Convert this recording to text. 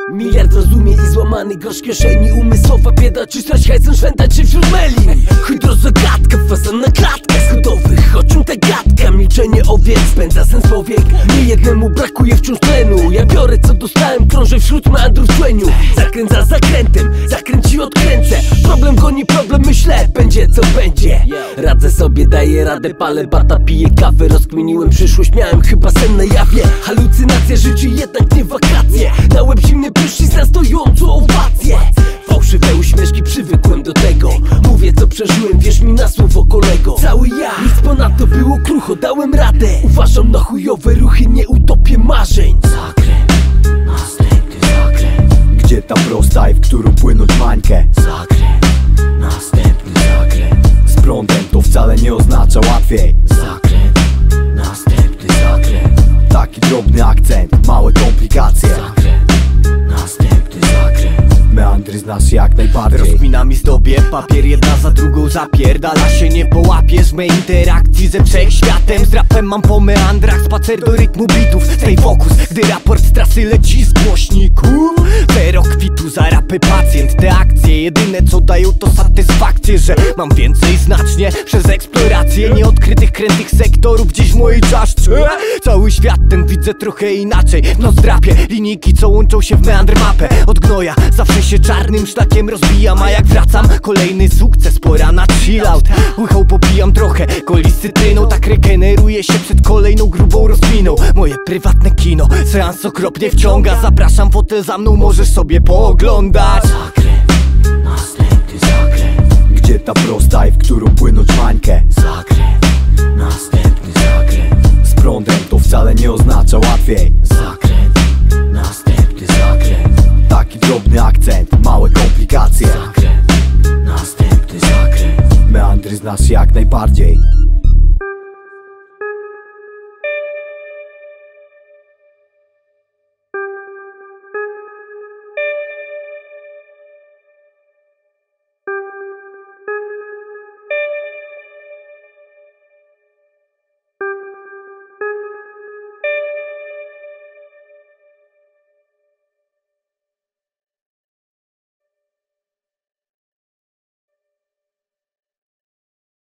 Miliard rozumie i złamany grosz kieszeni. Umysłowa bieda, czy strać hajsem, szwętać się wśród meli. Hydrozagadka, fasan na klatkach schodowych. Oczym ta gadka, milczenie owiec spędza sens powiek. Niejednemu brakuje wciąż tlenu. Ja biorę co dostałem, krążę wśród meandrów w tłeniu. Zakręt za zakrętem, zakręci odkręcę. Problem goni problem, myślę, będzie co będzie. Radzę sobie, daję radę, palę bata, piję kawę. Rozkminiłem przyszłość, miałem chyba sen na jawie. Halucynacja, życie jednak nie wakacje. Na łeb zimny prysznic na stojącą owację. Fałszywe uśmieszki, przywykłem do tego. Mówię co przeżyłem, wierz mi na słowo kolego. Cały ja, nic ponadto było krucho, dałem radę. Uważam na chujowe ruchy, nie utopię marzeń. Zakręt, następny zakręt. Gdzie ta prosta i w którą płynąć mańkę? Zakręt, następny zakręt. Z prądem to wcale nie oznacza łatwiej. Zakręt, następny zakręt. Taki drobny akcent, małe komplikacje. Zakręt, następny zakręt. Meandry znasz jak najbardziej. Rozkminami zdobię papier, jedna za drugą zapierdala się, nie połapiesz mej interakcji ze wszechświatem. Z rapem mam po meandrach, spacer do rytmu bitów. Stay focus, gdy raport z trasy leci z głośników. Zero kwitu za rapy pacjent. Te akcje jedyne co dają to satysfakcję, że mam więcej znacznie przez eksplorację nieodkrytych krętych sektorów gdzieś w mojej czaszce. Cały świat ten widzę trochę inaczej. No zdrapię linijki co łączą się w meandr mapę. Od gnoja zawsze się czarnym szlakiem rozbijam, a jak wracam kolejny sukces, pora na chillout. Łychał popijam trochę coli z cytryną, tak regeneruję się przed kolejną grubą rozminą. Moje prywatne kino, seans okropnie wciąga. Zapraszam, fotel za mną, możesz sobie pooglądać. Zakręt, następny zakręt. Gdzie ta prosta i w którą płynąć mańkę? Zakręt, następny zakręt. Z prądem to wcale nie oznacza łatwiej. Zakręt, następny zakręt. Taki drobny akcent, małe komplikacje. Zakręt, następny zakręt. Meandry znasz jak najbardziej.